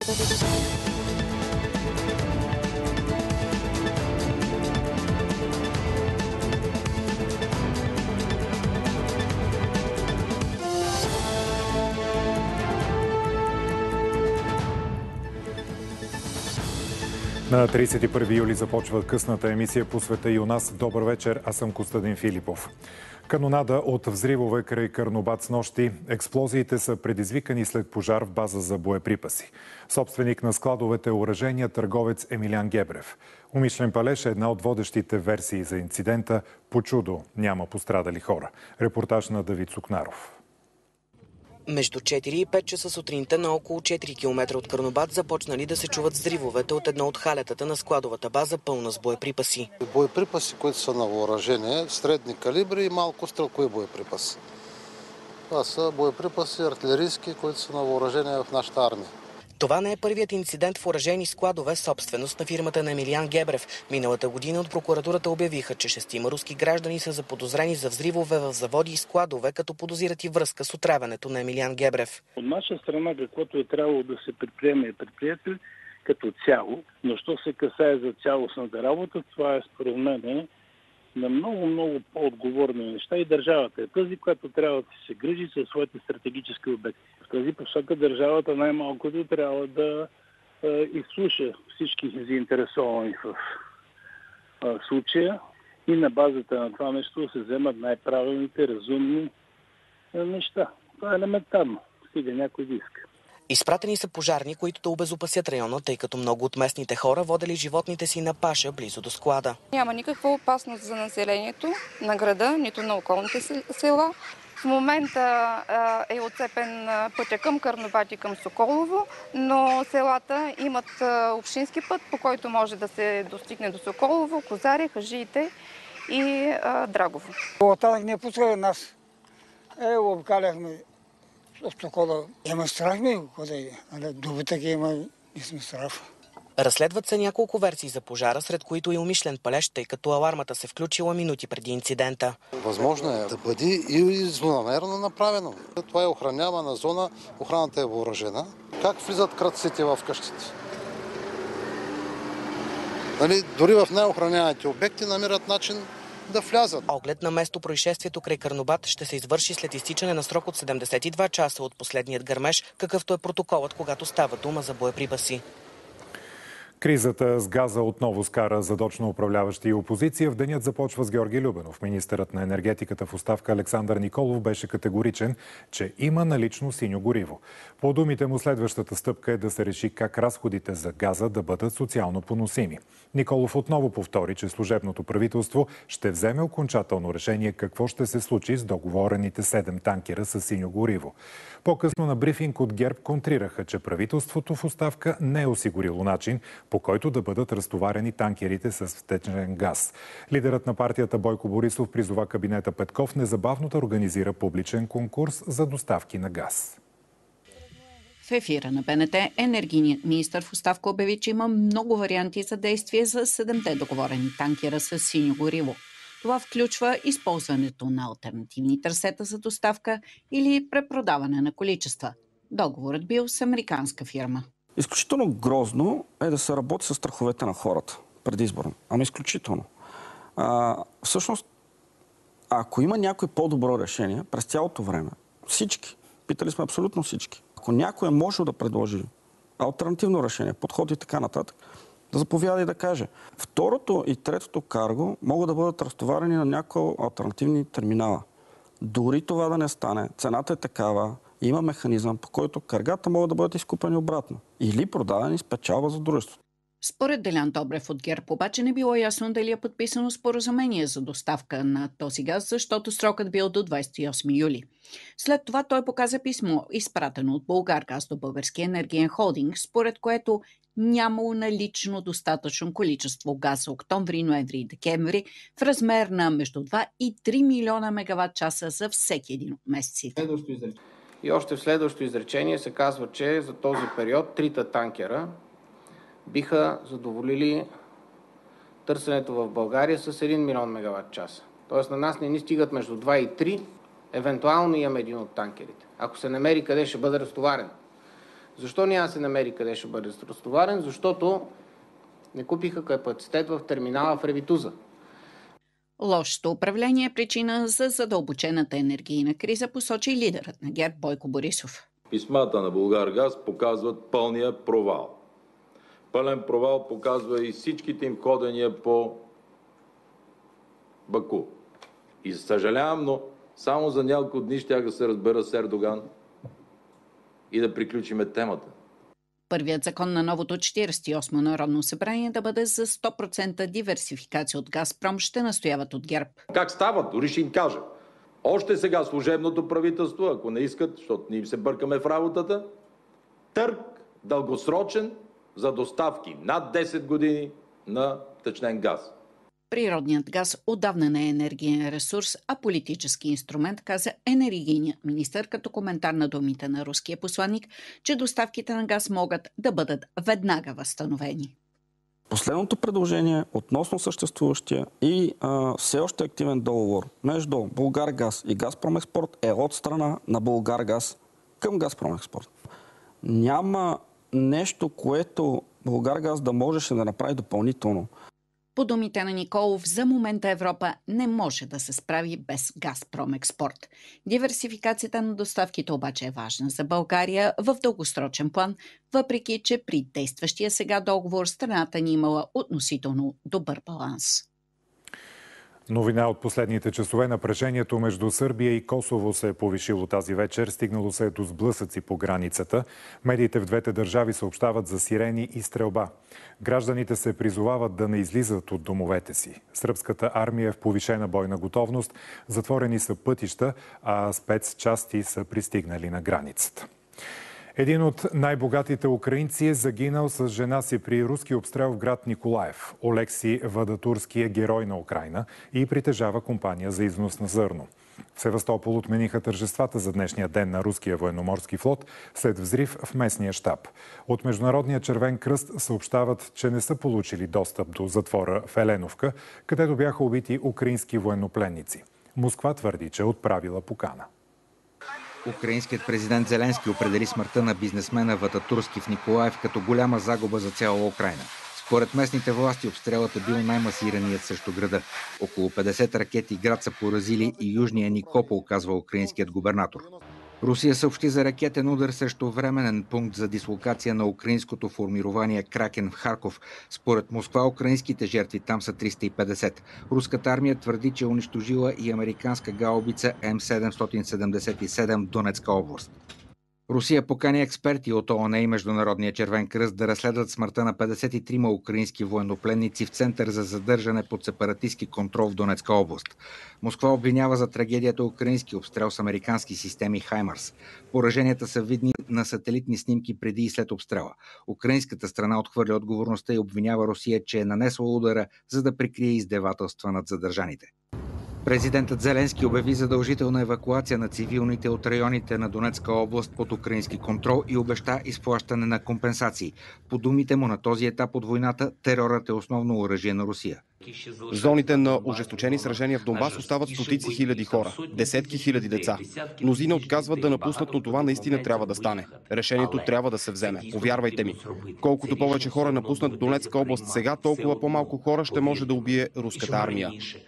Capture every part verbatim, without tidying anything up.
На тридесет и първи юли започва късната емисия по света и у нас. Добър вечер, аз съм Костадин Филипов. Канонада от взривове край Карнобат с нощи. Експлозиите са предизвикани след пожар в база за боеприпаси. Собственик на складовете оръжения, търговец Емилиан Гебрев. Умишлен палеж е една от водещите версии за инцидента. По чудо няма пострадали хора. Репортаж на Давид Сукнаров. Между четири и пет часа сутринта на около четири километра от Карнобат започнали да се чуват взривовете от едно от халетата на складовата база, пълна с боеприпаси. Боеприпаси, които са на въоръжение, средни калибри и малко стрелкови боеприпаси. Това са боеприпаси артилерийски, които са на въоръжение в нашата армия. Това не е първият инцидент в оръжейни складове, собственост на фирмата на Емилиан Гебрев. Миналата година от прокуратурата обявиха, че шестима руски граждани са заподозрени за взривове в заводи и складове, като подозират и връзка с отравянето на Емилиан Гебрев. От наша страна, каквото е трябвало да се предприеме и предприятие като цяло, но що се касае за цялостната работа, това е според мен на много-много по-отговорни неща и държавата е тази, която трябва да се грижи със своите стратегически обекти. В тази посока държавата най-малкото трябва да е, изслуша всички заинтересовани в е, случая и на базата на това нещо се вземат най-правилните, разумни е, неща. Това е елементарно. Стига някой да иска. Изпратени са пожарни, които да обезопасят района, тъй като много от местните хора водели животните си на паша близо до склада. Няма никаква опасност за населението на града, нито на околните села. В момента е отцепен пътя към Карнобат и към Соколово, но селата имат общински път, по който може да се достигне до Соколово, Козари, Хажиите и Драгово. Оттатък не пускаха нас. Е, обкаляхме от Сокола. Има страх ми, къде е. Добитък има, не сме страх. Разследват се няколко версии за пожара, сред които и умишлен палеж, тъй като алармата се включила минути преди инцидента. Възможно е да бъде и злонамерено направено. Това е охранявана зона, охраната е въоръжена. Как влизат крадците в къщите? Нали, дори в най-охраняваните обекти намират начин да влязат. Оглед на место происшествието край Карнобат ще се извърши след изтичане на срок от седемдесет и два часа от последният гърмеж, какъвто е протоколът, когато става дума за боеприпаси. Кризата с газа отново скара задочно управляващи и опозиция. В денят започва с Георги Любенов. Министърът на енергетиката в оставка Александър Николов беше категоричен, че има налично синьо гориво. По думите му следващата стъпка е да се реши как разходите за газа да бъдат социално поносими. Николов отново повтори, че служебното правителство ще вземе окончателно решение какво ще се случи с договорените седем танкера с синьо гориво. По-късно на брифинг от ГЕРБ контрираха, че правителството в оставка не е осигурило начин, по който да бъдат разтоварени танкерите с втечнен газ. Лидерът на партията Бойко Борисов призова кабинета Петков незабавно да организира публичен конкурс за доставки на газ. В ефира на БНТ енергийният министър в оставка обяви, че има много варианти за действие за седемте договорени танкера с синьо гориво. Това включва използването на алтернативни трасета за доставка или препродаване на количества. Договорът бил с американска фирма. Изключително грозно е да се работи с страховете на хората предизборно. Ама изключително. А, всъщност, ако има някой по-добро решение през цялото време, всички, питали сме абсолютно всички, ако някой е можел да предложи алтернативно решение, подход и така нататък, да заповяда и да каже. Второто и третото карго могат да бъдат разтоварени на някои алтернативни терминала. Дори това да не стане, цената е такава, има механизъм, по който каргата могат да бъдат изкупени обратно или продадени с печалба за дружеството. Според Делян Добрев от ГЕРБ обаче не било ясно дали е подписано споразумение за доставка на този газ, защото срокът бил до двадесет и осми юли. След това той показа писмо, изпратено от Булгаргаз до Българския енергиен холдинг, според което нямало налично достатъчно количество газ октомври, ноември и декември в размер на между два и три милиона мегаватт часа за всеки един от месеците. И още в следващото изречение се казва, че за този период трите танкера биха задоволили търсенето в България с един милион мегаватт часа. Тоест на нас не ни стигат между два и три, евентуално имаме един от танкерите. Ако се намери къде ще бъде разтоварен. Защо няма да се намери къде ще бъде разтоварен? Защото не купиха капацитет в терминала в Ревитуза. Лошото управление е причина за задълбочената енергийна криза, посочи лидерът на ГЕРБ Бойко Борисов. Писмата на Булгаргаз показват пълния провал. Пълен провал показва и всичките им ходения по Баку. И съжалявам, но само за няколко дни щях да се разбера с Ердоган и да приключиме темата. Първият закон на новото четиридесет и осмо Народно събрание да бъде за сто процента диверсификация от Газпром, ще настояват от ГЕРБ. Как стават? Дори ще им кажа. Още сега служебното правителство, ако не искат, защото ние се бъркаме в работата, търг дългосрочен за доставки над десет години на втечнен газ. Природният газ отдавна не е енергиен ресурс, а политически инструмент, каза енергийният министър като коментар на думите на руския посланник, че доставките на газ могат да бъдат веднага възстановени. Последното предложение относно съществуващия и а, все още активен договор между Булгаргаз и Газпромекспорт е от страна на Булгаргаз към Газпромекспорт. Няма нещо, което Булгаргаз да можеше да направи допълнително. По думите на Николов, за момента Европа не може да се справи без Газпромекспорт. Диверсификацията на доставките обаче е важна за България в дългосрочен план, въпреки че при действащия сега договор страната ни имала относително добър баланс. Новина от последните часове. Напрежението между Сърбия и Косово се е повишило тази вечер. Стигнало се е до сблъсъци по границата. Медиите в двете държави съобщават за сирени и стрелба. Гражданите се призовават да не излизат от домовете си. Сръбската армия е в повишена бойна готовност. Затворени са пътища, а спецчасти са пристигнали на границата. Един от най-богатите украинци е загинал с жена си при руски обстрел в град Николаев. Олекси Вадатурски е герой на Украйна и притежава компания за износ на зърно. В Севастопол отмениха тържествата за днешния ден на руския военноморски флот след взрив в местния щаб. От Международния червен кръст съобщават, че не са получили достъп до затвора в Еленовка, където бяха убити украински военнопленници. Москва твърди, че е отправила покана. Украинският президент Зеленски определи смъртта на бизнесмена Вадатурски в Николаев като голяма загуба за цяла Украйна. Според местните власти обстрелът е бил най-масираният срещу града. Около петдесет ракети град са поразили и южния Никопол, казва украинският губернатор. Русия съобщи за ракетен удар срещу временен пункт за дислокация на украинското формирование Кракен в Харков. Според Москва, украинските жертви там са триста и петдесет. Руската армия твърди, че е унищожила и американска гаубица М седемстотин седемдесет и седем в Донецка област. Русия покани експерти от ООН и Международния червен кръст да разследват смъртта на петдесет и трима украински военнопленници в център за задържане под сепаратистски контрол в Донецка област. Москва обвинява за трагедията украински обстрел с американски системи Хаймарс. Пораженията са видни на сателитни снимки преди и след обстрела. Украинската страна отхвърля отговорността и обвинява Русия, че е нанесла удара, за да прикрие издевателства над задържаните. Президентът Зеленски обяви задължителна евакуация на цивилните от районите на Донецка област под украински контрол и обеща изплащане на компенсации. По думите му, на този етап от войната терорът е основно оръжие на Русия. В зоните на ожесточени сражения в Донбас остават стотици хиляди хора, десетки хиляди деца. Мнозина отказват да напуснат, но това наистина трябва да стане. Решението трябва да се вземе. Повярвайте ми. Колкото повече хора напуснат Донецка област сега, толкова по-малко хора ще може да убие руската армия.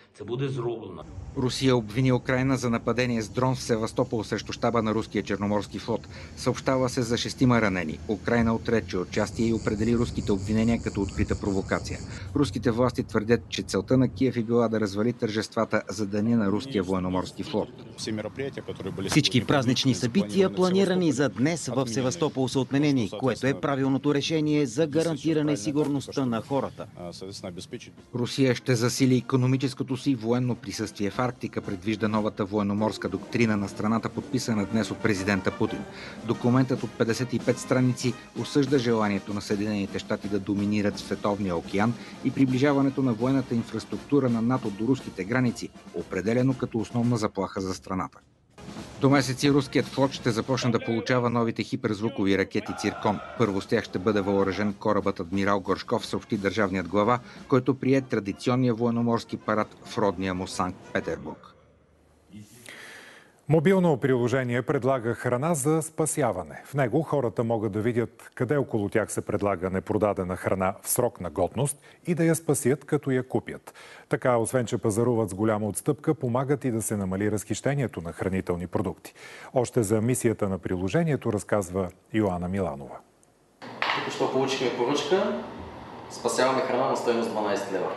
Русия обвини Украйна за нападение с дрон в Севастопол срещу щаба на руския черноморски флот. Съобщава се за шестима ранени. Украйна отрече участие и определи руските обвинения като открита провокация. Руските власти твърдят, че целта на Киев е била да развали тържествата за деня на руския военноморски флот. Всички празнични събития, планирани за днес в Севастопол, са отменени, което е правилното решение за гарантиране сигурността на хората. Русия ще засили икономическото си военно присъствие в Арктика, предвижда новата военноморска доктрина на страната, подписана днес от президента Путин. Документът от петдесет и пет страници осъжда желанието на Съединените щати да доминират Световния океан и приближаването на военната инфраструктура на НАТО до руските граници, определено като основна заплаха за страната. До месеци руският флот ще започне да получава новите хиперзвукови ракети Циркон. Първо с тях ще бъде въоръжен корабът Адмирал Горшков, съобщи държавният глава, който прие традиционния военноморски парад в родния му Санкт Петербург. Мобилно приложение предлага храна за спасяване. В него хората могат да видят къде около тях се предлага непродадена храна в срок на годност и да я спасят, като я купят. Така, освен че пазаруват с голяма отстъпка, помагат и да се намали разхищението на хранителни продукти. Още за мисията на приложението разказва Йоана Миланова. Тук що получихме поръчка, спасяваме храна на стойност дванайсет лева.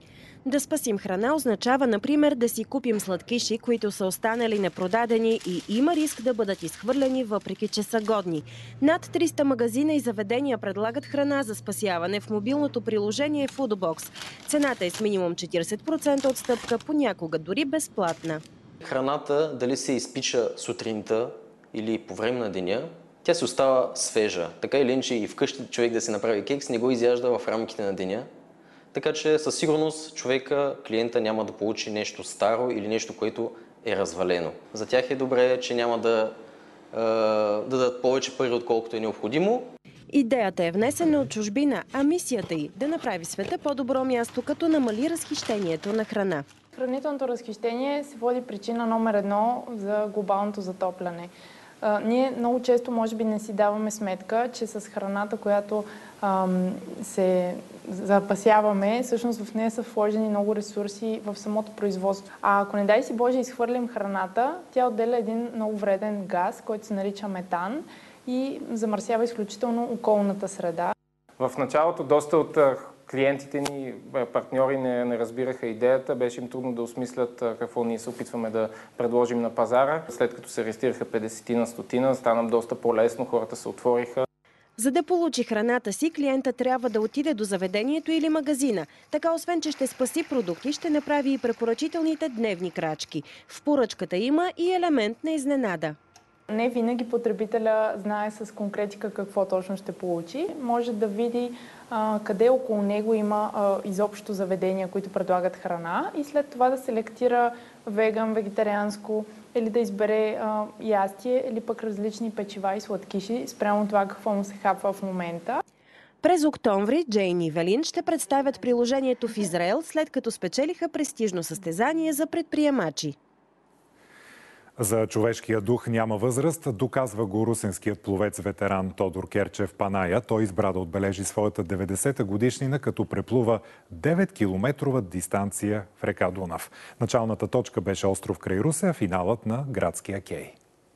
Да спасим храна означава, например, да си купим сладкиши, които са останали непродадени и има риск да бъдат изхвърлени, въпреки че са годни. Над триста магазина и заведения предлагат храна за спасяване в мобилното приложение Foodbox. Цената е с минимум четирийсет процента отстъпка, понякога дори безплатна. Храната, дали се изпича сутринта или по време на деня, тя се остава свежа. Така или иначе и вкъщи човек да си направи кекс, не го изяжда в рамките на деня. Така че със сигурност човека, клиента няма да получи нещо старо или нещо, което е развалено. За тях е добре, че няма да, е, да дадат повече пари, отколкото е необходимо. Идеята е внесена от чужбина, а мисията й да направи света по-добро място, като намали разхищението на храна. Хранителното разхищение се води причина номер едно за глобалното затопляне. А, ние много често може би не си даваме сметка, че с храната, която ам, се запасяваме, всъщност в нея са вложени много ресурси в самото производство. А ако не дай си Боже изхвърлим храната, тя отделя един много вреден газ, който се нарича метан и замърсява изключително околната среда. В началото доста от клиентите ни, партньори не, не разбираха идеята, беше им трудно да осмислят какво ние се опитваме да предложим на пазара. След като се регистрираха петдесет стотина, стана доста по-лесно, хората се отвориха. За да получи храната си, клиента трябва да отиде до заведението или магазина. Така, освен че ще спаси продукти, ще направи и препоръчителните дневни крачки. В поръчката има и елемент на изненада. Не винаги потребителя знае с конкретика какво точно ще получи. Може да види а, къде около него има а, изобщо заведения, които предлагат храна и след това да селектира веган, вегетарианско или да избере а, ястие или пък различни печива и сладкиши спрямо това какво му се хапва в момента. През октомври Джейн и Велин ще представят приложението в Израел, след като спечелиха престижно състезание за предприемачи. За човешкия дух няма възраст, доказва го русенският пловец-ветеран Тодор Керчев Паная. Той избра да отбележи своята деветдесета годишнина, като преплува девет километрова дистанция в река Дунав. Началната точка беше остров край Русе, а финалът на градския кей.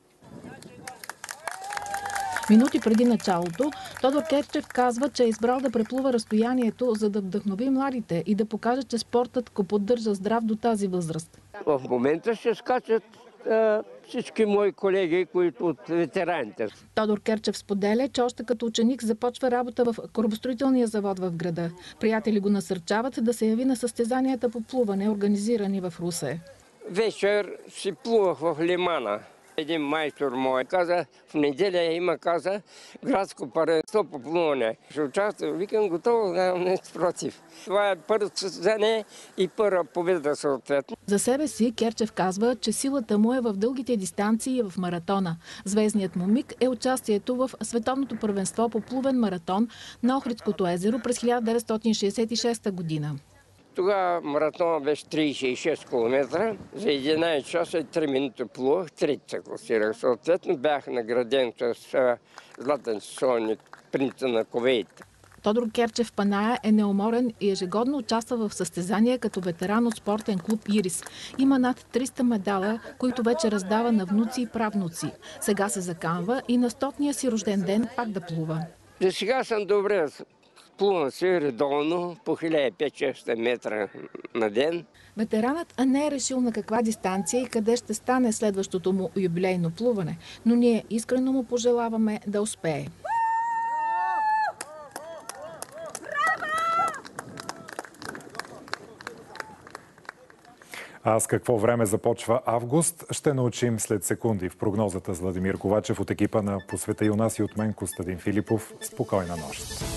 Минути преди началото, Тодор Керчев казва, че е избрал да преплува разстоянието, за да вдъхнови младите и да покаже, че спортът го поддържа здрав до тази възраст. В момента ще скачат всички мои колеги, които от ветераните. Тодор Керчев споделя, че още като ученик започва работа в корабостроителния завод в града. Приятели го насърчават да се яви на състезанията по плуване, организирани в Русе. Вечер си плувах в лимана. Един майстор мой каза, в неделя има, каза, градско първенство по плуване. Ще участвам, викам, готово, нямам нещо против. Това е първо състезание и първа победа съответно. За себе си Керчев казва, че силата му е в дългите дистанции и в маратона. Звездният му миг е участието в Световното първенство по плувен маратон на Охридското езеро през хиляда деветстотин шейсет и шеста година. Тогава маратона беше трийсет и шест километра. За единайсет часа и три минути плувах, трети се класирах. Съответно бях награден с златен часовник принца на Кувейт. Тодор Керчев Паная е неуморен и ежегодно участва в състезания като ветеран от спортен клуб Ирис. Има над триста медала, които вече раздава на внуци и правнуци. Сега се заканва и на стотния си рожден ден пак да плува. За сега съм добре. Плувам се редовно по хиляда и петстотин метра на ден. Ветеранът не е решил на каква дистанция и къде ще стане следващото му юбилейно плуване, но ние искрено му пожелаваме да успее. А с какво време започва август, ще научим след секунди в прогнозата с Владимир Ковачев от екипа на По света и у нас и от мен Костадин Филипов. Спокойна нощ!